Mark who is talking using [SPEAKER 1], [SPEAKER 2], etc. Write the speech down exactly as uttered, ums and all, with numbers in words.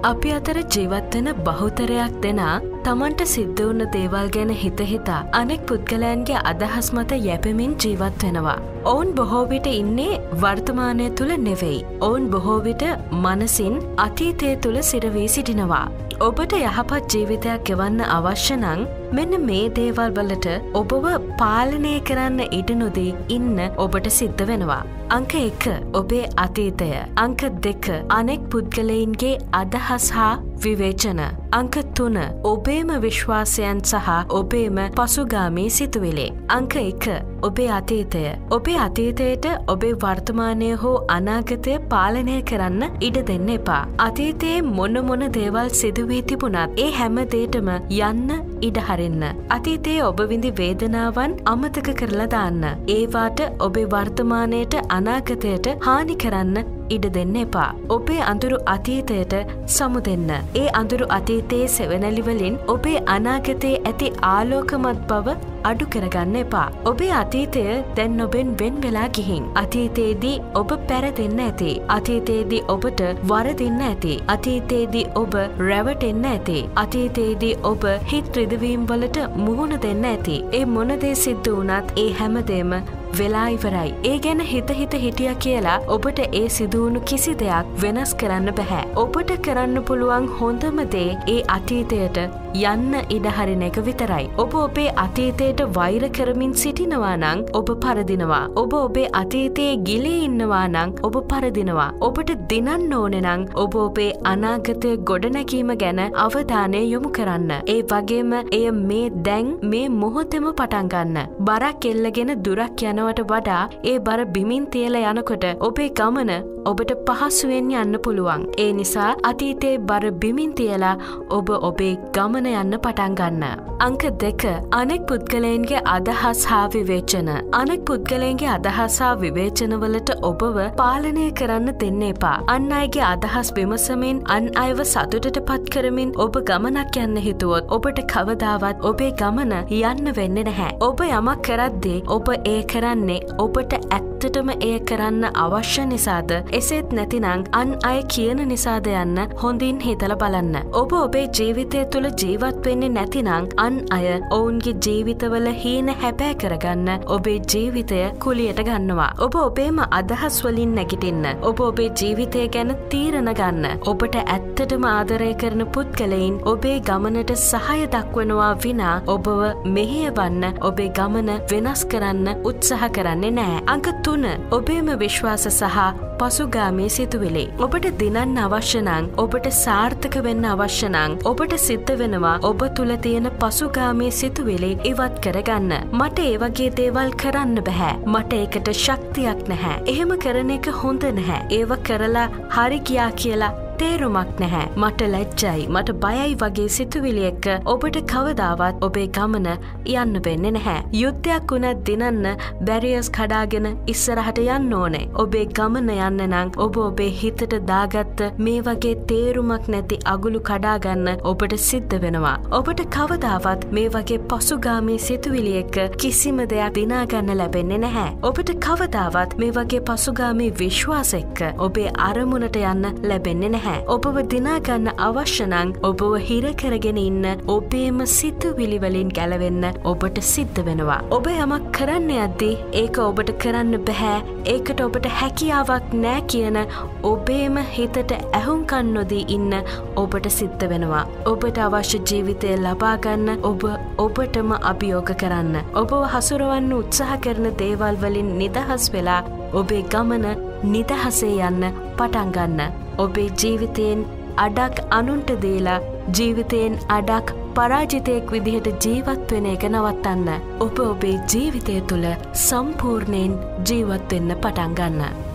[SPEAKER 1] අපි අතර ජීවත් වෙන බහුතරයක් දෙනා තමන්ට සිද්ධ වුණ දේවල් ගැන හිත හිතා අනෙක් පුද්ගලයන්ගේ අදහස් මත යැපෙමින් ජීවත් වෙනවා. ඔවුන් බොහෝ විට ඉන්නේ වර්තමානය තුල නෙවෙයි. ඔවුන් බොහෝ විට මනසින් අතීතය තුල සිරවී සිටිනවා. ඔබට යහපත් ජීවිතයක් ගෙවන්න අවශ්‍ය නම් මෙන්න මේ දේවල් වලට ඔබව පාලනය කරන්න ඉඩ නොදී ඉන්න ඔබට සිද්ධ වෙනවා. අංක එක ඔබේ අතීතය. අංක දෙක අනෙක් පුද්ගලයින්ගේ අදහස් හා විවේචන. අංක තුන ඔබේම විශ්වාසයන් සහ ඔබේම පසුගාමී සිතුවිලි. අංක එක ඔබේ අතීතය. ඔබේ අතීතයට ඔබේ වර්තමානය හෝ අනාගතය පාලනය කරන්න ඉඩ දෙන්න එපා. අතීතයේ මොන මොන දේවල් සිදුවී තිබුණත් ඒ හැම දේටම යන්න ඉඩ හරින්න. අතීතයේ ඔබ විඳි වේදනාවන් අමතක කරලා දාන්න. ඒවාට ඔබේ වර්තමානයට අනාගතයට හානි කරන්න ඉඩ දෙන්න එපා. ඔබේ අඳුරු අතීතයට සමු දෙන්න. ඒ අඳුරු අතීතයේ සෙවණැලි වලින් ඔබේ අනාගතයේ ඇති ආලෝකමත් බව අඩු කරගන්න එපා. ඔබේ අතීතය දැන් ඔබෙන් වෙන් වෙලා ගිහින්. අතීතයේදී ඔබ පෙරදෙන්න ඇති. අතීතයේදී ඔබට වරදින්න ඇති. අතීතයේදී ඔබ රැවටෙන්න ඇති. අතීතයේදී ඔබ හිත රිදවීම් වලට මුහුණ දෙන්න ඇති. ඒ මොන දේ සිද්ධ වුණත් ඒ හැමදේම වෙලා ඉවරයි. ඒ ගැන හිත හිත හිටියා කියලා ඔබට ඒ සිදුවුණු කිසි දෙයක් වෙනස් කරන්න බෑ. ඔබට කරන්න පුළුවන් හොඳම දේ ඒ අතීතයට යන්න ඉඩ හරින එක විතරයි. ඔබ ඔබේ අතීතයට වෛර කරමින් සිටිනවා නම් ඔබ පරදිනවා. ඔබ ඔබේ අතීතයේ ගිලී ඉන්නවා නම් ඔබ පරදිනවා. ඔබට දිනන්න ඕනේ නම් ඔබ ඔබේ අනාගතය ගොඩනැගීම ගැන අවධානය යොමු කරන්න. ඒ වගේම එය මේ දැන් මේ මොහොතේම පටන් ගන්න. බරක් එල්ලගෙන දුරක් යන වට වඩා ඒ බර බිමින් තියලා යනකොට ඔබේ ගමන ඔබට පහසුවෙන් යන්න පුළුවන්. ඒ නිසා අතීතයේ බර බිමින් තියලා ඔබ ඔබේ ගමන යන්න පටන් ගන්න. අංක දෙක අනෙක් පුද්ගලයන්ගේ අදහස් හා විවේචන. අනෙක් පුද්ගලයන්ගේ අදහස් හා විවේචන වලට ඔබව පාලනය කරන්න දෙන්න එපා. අන් අයගේ අදහස් විමසමින් අන් අයව සතුටට පත් කරමින් ඔබ ගමනක් යන්න හිතුවොත් ඔබට කවදාවත් ඔබේ ගමන යන්න වෙන්නේ නැහැ. ඔබ යමක් කරද්දී ඔබ ඒ කරන්නේ ඔබට ඇත්තටම එය කරන්න අවශ්‍ය නිසාද එසේත් නැතිනම් අන් අය කියන නිසාද යන්න හොඳින් හිතලා බලන්න. ඔබ ඔබේ ජීවිතය තුළ ජීවත් වෙන්නේ නැතිනම් අන් අය ඔවුන්ගේ ජීවිතවල හීන හැබෑ කරගන්න ඔබේ ජීවිතය කුලියට ගන්නවා. ඔබ ඔබේම අදහස් වලින් නැගිටින්න. ඔබ ඔබේ ජීවිතය ගැන තීරණ ගන්න. ඔබට ඇත්තටම ආදරය කරන පුද්ගලයින් ඔබේ ගමනට සහාය දක්වනවා විනා ඔබව මෙහෙයවන්න ඔබේ ගමන වෙනස් කරන්න උත්සාහ කරන්නේ නැහැ. අංක තුන ඔබේම විශ්වාස සහ පසුගාමී සිතුවිලි. ඔබට දිනන්න අවශ්‍ය නම් ඔබට සාර්ථක වෙන්න අවශ්‍ය නම් ඔබට සිද්ධ වෙනවා ඔබ තුල තියෙන පසුගාමී සිතුවිලි ඉවත් කරගන්න. මට ඒ වගේ දේවල් කරන්න බෑ. මට ඒකට ශක්තියක් නැහැ. එහෙම කරන එක හොඳ නැහැ. ඒව කරලා හරි ගියා කියලා තේරුමක් නැහැ. මට ලැජ්ජයි. මට බයයි වගේ සිතුවිලි එක්ක ඔබට කවදාවත් ඔබේ ගමන යන්න වෙන්නේ නැහැ. යුද්ධයක් වුණත් දිනන්න බැරියර්ස් කඩාගෙන ඉස්සරහට යන්න ඕනේ. ඔබේ ගමන යන්න නම් ඔබ ඔබේ හිතට දාගත්ත මේ වගේ තේරුමක් නැති අගුළු කඩා ගන්න ඔබට සිද්ධ වෙනවා. ඔබට කවදාවත් මේ වගේ පසුගාමී සිතුවිලි එක්ක කිසිම දෙයක් දිනා ගන්න ලැබෙන්නේ නැහැ. ඔබට කවදාවත් මේ වගේ පසුගාමී විශ්වාස එක්ක ඔබේ අරමුණට යන්න ලැබෙන්නේ නැහැ. ඔබව දිනා ගන්න අවශ්‍ය නම් ඔබව හිර කරගෙන ඉන්න ඔබේම සිතුවිලි වලින් ගැලවෙන්න ඔබට සිද්ධ වෙනවා. ඔබ යමක් කරන්න යද්දී ඒක ඔබට කරන්න බෑ. ඒකට ඔබට හැකියාවක් නෑ කියන ඔබේම හිතට ඇහුම්කන් නොදී ඉන්න ඔබට සිද්ධ වෙනවා. ඔබට අවශ්‍ය ජීවිතය ලබා ගන්න ඔබ ඔබටම අභියෝග කරන්න. ඔබව හසුරවන්න උත්සාහ කරන දේවල් වලින් නිදහස් වෙලා ඔබේ ගමන නිදහසේ යන්න පටන් ගන්න. ඔබේ ජීවිතයෙන් අඩක් අනුන්ට දීලා ජීවිතයෙන් අඩක් පරාජිතයෙක් විදිහට ජීවත් වෙන එක නවත්තන්න. ඔබ ඔබේ ජීවිතය තුළ සම්පූර්ණයෙන් ජීවත් වෙන්න පටන් ගන්න.